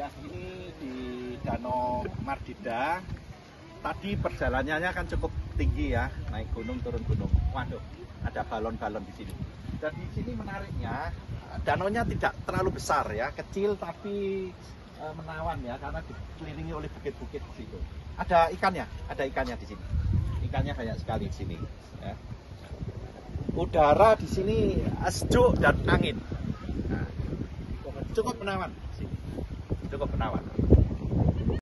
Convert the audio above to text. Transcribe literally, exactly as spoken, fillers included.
Ini di Danau Mardida. Tadi perjalanannya kan cukup tinggi ya, naik gunung turun gunung. Waduh, ada balon-balon di sini. Dan di sini menariknya, danaunya tidak terlalu besar ya, kecil tapi e, menawan ya, karena dikelilingi oleh bukit-bukit di situ. Ada ikannya, ada ikannya di sini. Ikannya banyak sekali di sini. Ya. Udara di sini sejuk dan angin. Nah, cukup menawan, cukup menawan.